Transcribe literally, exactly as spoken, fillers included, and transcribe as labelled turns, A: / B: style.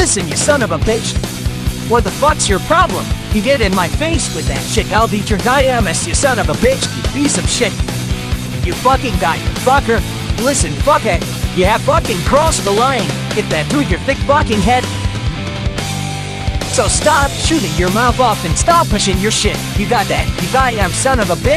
A: Listen, you son of a bitch. What the fuck's your problem? You get in my face with that shit, I'll beat your goddamn ass, you son of a bitch, you piece of shit. You fucking guy, fucker. Listen, fuckhead, you have fucking crossed the line. Get that through your thick fucking head. So stop shooting your mouth off and stop pushing your shit. You got that, you goddamn son of a bitch.